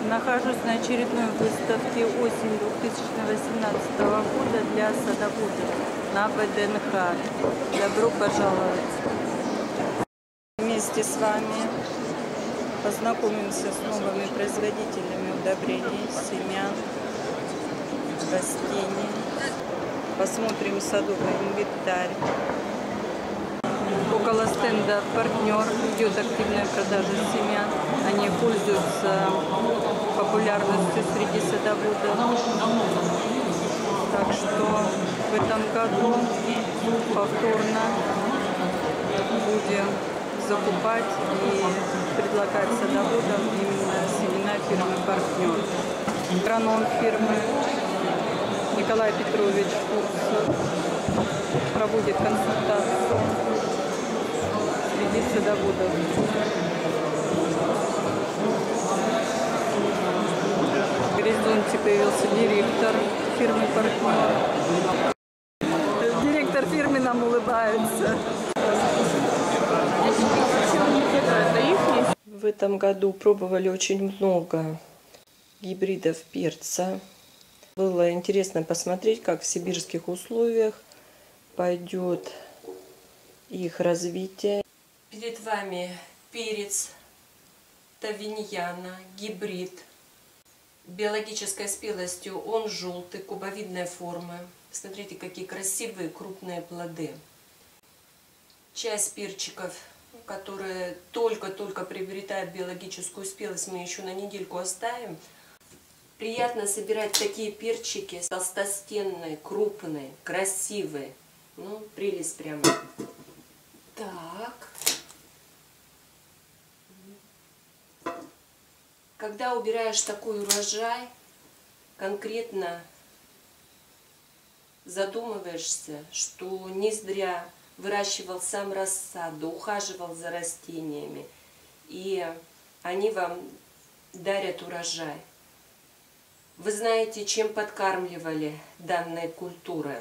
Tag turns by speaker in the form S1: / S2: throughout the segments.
S1: Нахожусь на очередной выставке осень 2018 года для садоводов на ВДНХ. Добро пожаловать! Вместе с вами познакомимся с новыми производителями удобрений, семян, растений. Посмотрим садовый инвентарь. Около стенда «Партнер» идет активная продажа семян. Они пользуются популярностью среди садоводов. Так что в этом году повторно будем закупать и предлагать садоводам именно семена фирмы «Партнер». Агроном фирмы Николай Петрович Фурсов проводит консультацию среди садоводов. В горизонте появился директор фирмы «Партнер». Директор фирмы нам улыбается.
S2: В этом году пробовали очень много гибридов перца. Было интересно посмотреть, как в сибирских условиях пойдет их развитие. Перед вами перец Тавиньяна, гибрид. Биологической спелостью он желтый, кубовидной формы. Смотрите, какие красивые крупные плоды. Часть перчиков, которые только-только приобретают биологическую спелость, мы еще на недельку оставим. Приятно собирать такие перчики, толстостенные, крупные, красивые. Ну, прелесть прямо. Так. Когда убираешь такой урожай, конкретно задумываешься, что не зря выращивал сам рассаду, ухаживал за растениями, и они вам дарят урожай. Вы знаете, чем подкармливали данные культуры.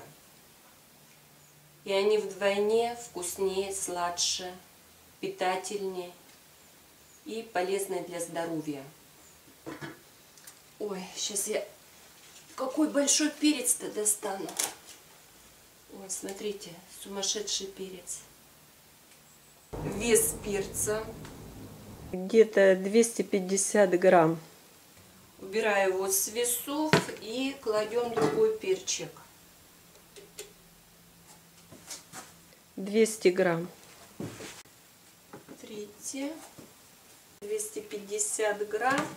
S2: И они вдвойне вкуснее, сладше, питательнее и полезные для здоровья. Ой, сейчас я какой большой перец-то достану. Ой, смотрите, сумасшедший перец. Вес перца где-то 250 грамм. Убираю его с весов и кладем другой перчик. 200 грамм. Смотрите, 250 грамм.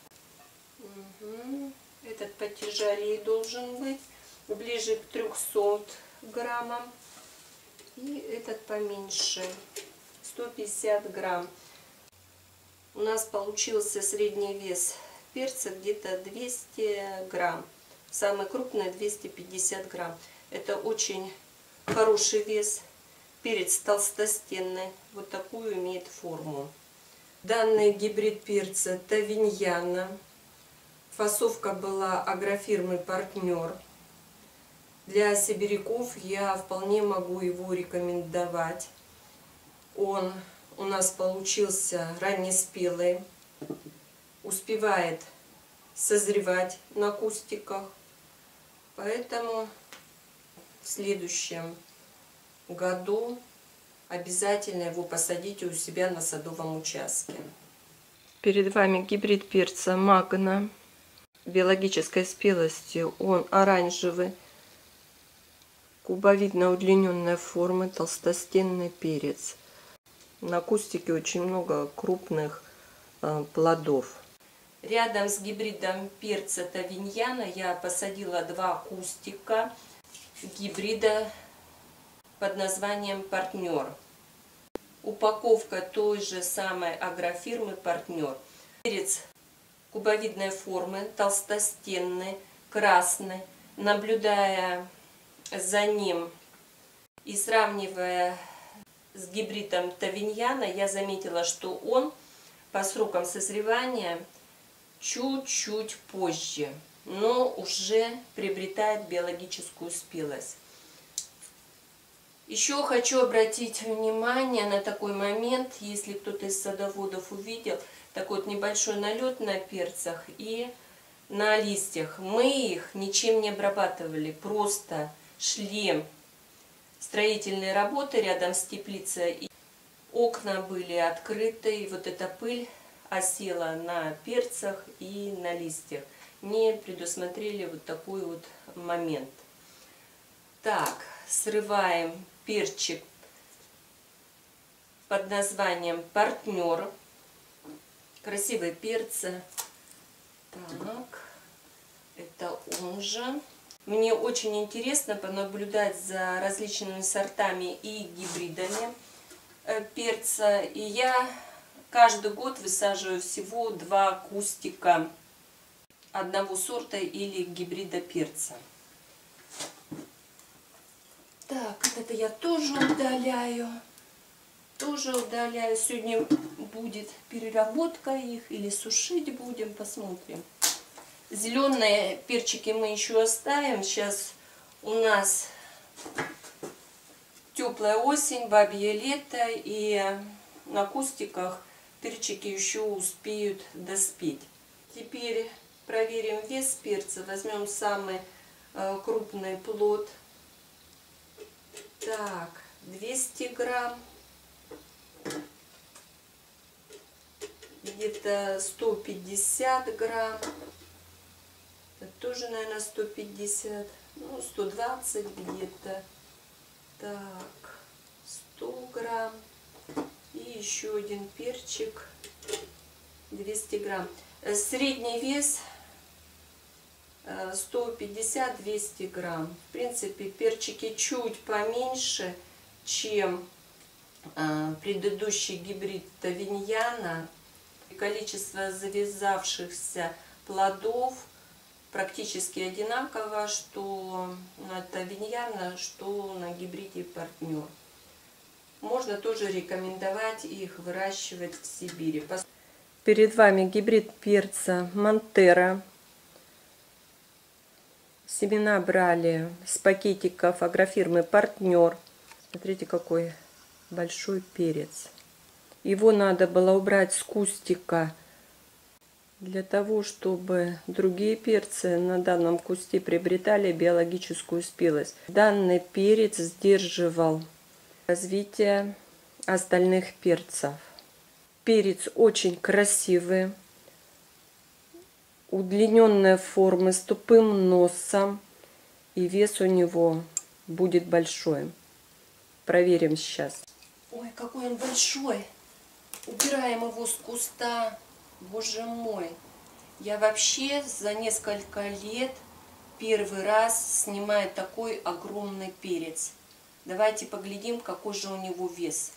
S2: Угу. Этот потяжелее должен быть, ближе к 300 граммам. И этот поменьше, 150 грамм. У нас получился средний вес перца где-то 200 грамм. Самый крупный 250 грамм. Это очень хороший вес. Перец толстостенный. Вот такую имеет форму. Данный гибрид перца Тавиньяна. Фасовка была агрофирмы «Партнер». Для сибиряков я вполне могу его рекомендовать. Он у нас получился раннеспелый. Успевает созревать на кустиках, поэтому в следующем году обязательно его посадите у себя на садовом участке. Перед вами гибрид перца Магна. Биологической спелости он оранжевый, кубовидно удлиненной формы, толстостенный перец. На кустике очень много крупных плодов. Рядом с гибридом перца Тавиньяна я посадила два кустика гибрида под названием «Партнер». Упаковка той же самой агрофирмы «Партнер». Перец кубовидной формы, толстостенный, красный. Наблюдая за ним и сравнивая с гибридом Тавиньяна, я заметила, что он по срокам созревания чуть-чуть позже, но уже приобретает биологическую спелость. Еще хочу обратить внимание на такой момент, если кто-то из садоводов увидел, такой вот небольшой налет на перцах и на листьях. Мы их ничем не обрабатывали, просто шли строительные работы рядом с теплицей, и окна были открыты, и вот эта пыль осела на перцах и на листьях. Не предусмотрели вот такой вот момент. Так, срываем перчик под названием «Партнер». Красивые перцы. Так, это он же. Мне очень интересно понаблюдать за различными сортами и гибридами перца. И я каждый год высаживаю всего 2 кустика одного сорта или гибрида перца. Так, это я тоже удаляю. Сегодня будет переработка их или сушить будем, посмотрим. Зеленые перчики мы еще оставим. Сейчас у нас теплая осень, бабье лето, и на кустиках перчики еще успеют доспеть. Теперь проверим вес перца. Возьмем самый крупный плод. Так, 200 грамм. Где-то 150 грамм. Это тоже, наверное, 150. Ну, 120 где-то. Так, 100 грамм. И еще один перчик. 200 грамм. Средний вес 150-200 грамм. В принципе, перчики чуть поменьше, чем предыдущий гибрид Тавиньяна. Количество завязавшихся плодов практически одинаково, что на Тавиньяна, что на гибриде Партнер. Можно тоже рекомендовать их выращивать в Сибири. Перед вами гибрид перца Монтера. Семена брали с пакетиков агрофирмы Партнер. Смотрите, какой большой перец. Его надо было убрать с кустика для того, чтобы другие перцы на данном кусте приобретали биологическую спелость. Данный перец сдерживал развитие остальных перцев. Перец очень красивый, удлиненная форма, с тупым носом, и вес у него будет большой. Проверим сейчас. Ой, какой он большой! Убираем его с куста. Боже мой! Я вообще за несколько лет первый раз снимаю такой огромный перец. Давайте поглядим, какой же у него вес.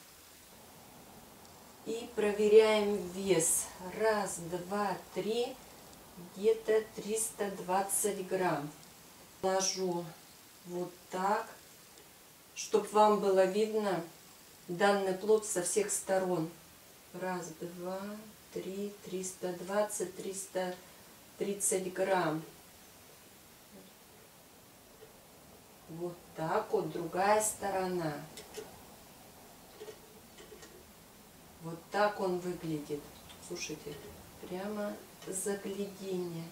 S2: И проверяем вес. Раз, два, три. Где-то 320 грамм. Ложу вот так, чтобы вам было видно данный плод со всех сторон. Раз, два, три, 320, 330 грамм. Вот так вот, другая сторона. Вот так он выглядит. Слушайте, прямо загляденье.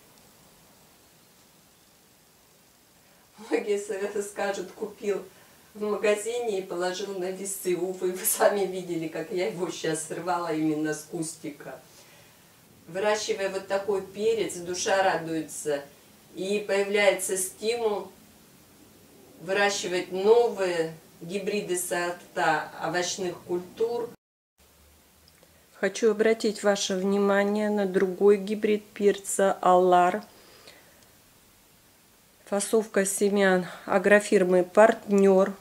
S2: Многие скажут, купил в магазине и положил на весы. Увы, вы сами видели, как я его сейчас срывала именно с кустика. Выращивая вот такой перец, душа радуется. И появляется стимул выращивать новые гибриды сорта овощных культур. Хочу обратить ваше внимание на другой гибрид перца Алар. Фасовка семян агрофирмы Партнер.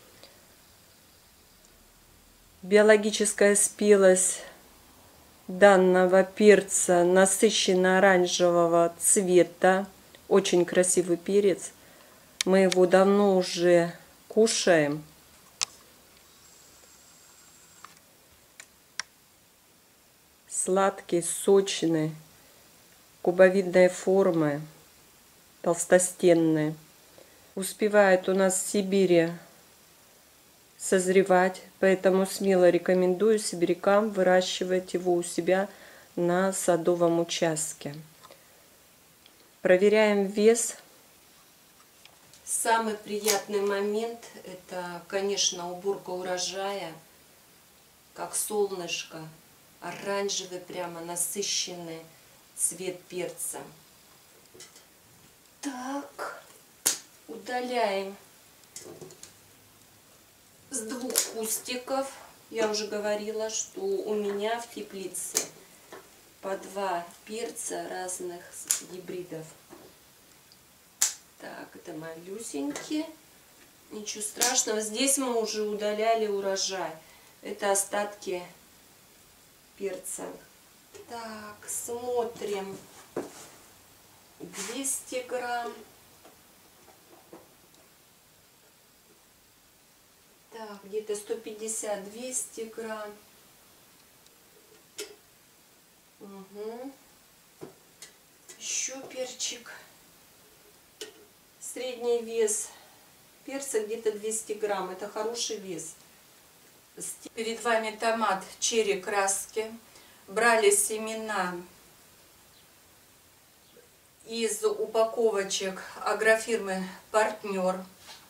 S2: Биологическая спелость данного перца насыщенно-оранжевого цвета. Очень красивый перец. Мы его давно уже кушаем. Сладкий, сочный, кубовидной формы, толстостенный. Успевает у нас в Сибири созревать, поэтому смело рекомендую сибирякам выращивать его у себя на садовом участке. Проверяем вес. Самый приятный момент — это, конечно, уборка урожая, как солнышко, оранжевый, прямо насыщенный цвет перца. Так, удаляем с 2 кустиков. Я уже говорила, что у меня в теплице по 2 перца разных гибридов. Так, это малюсенькие. Ничего страшного. Здесь мы уже удаляли урожай. Это остатки перца. Так, смотрим. 200 грамм. Так, где-то 150-200 грамм. Угу. Еще перчик. Средний вес перца где-то 200 грамм. Это хороший вес. Перед вами томат черри краски. Брали семена из упаковочек агрофирмы «Партнер».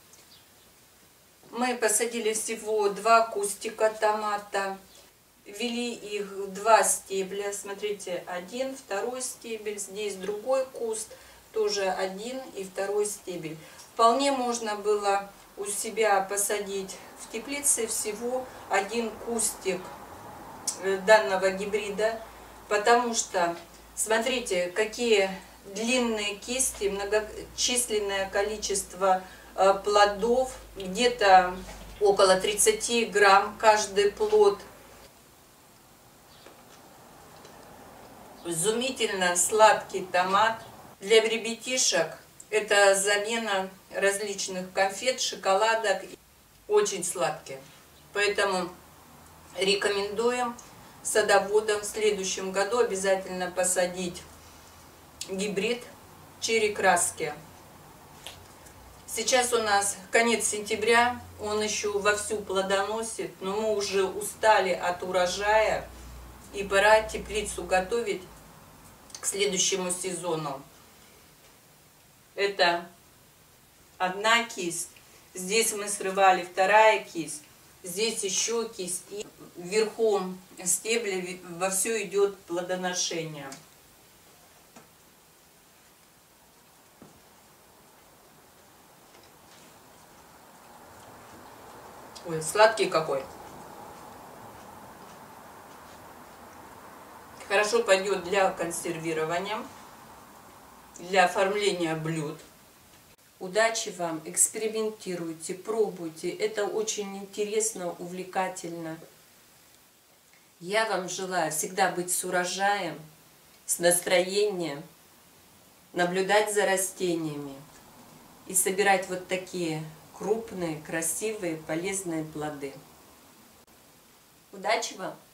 S2: Мы посадили всего 2 кустика томата. Ввели их в 2 стебля. Смотрите, 1, 2 стебель. Здесь другой куст. Тоже 1 и 2 стебель. Вполне можно было у себя посадить в теплице всего 1 кустик данного гибрида. Потому что, смотрите, какие длинные кисти, многочисленное количество плодов, где-то около 30 грамм каждый плод. Изумительно сладкий томат. Для ребятишек это замена различных конфет, шоколадок. Очень сладкие. Поэтому рекомендуем садоводам в следующем году обязательно посадить гибрид черри краски. Сейчас у нас конец сентября, он еще вовсю плодоносит, но мы уже устали от урожая, и пора теплицу готовить к следующему сезону. Это 1 кисть, здесь мы срывали 2 кисть, здесь еще кисть, и вверху стебля вовсю идет плодоношение. Ой, сладкий какой. Хорошо пойдет для консервирования, для оформления блюд. Удачи вам, экспериментируйте, пробуйте. Это очень интересно, увлекательно. Я вам желаю всегда быть с урожаем, с настроением, наблюдать за растениями и собирать вот такие крупные, красивые, полезные плоды. Удачи вам!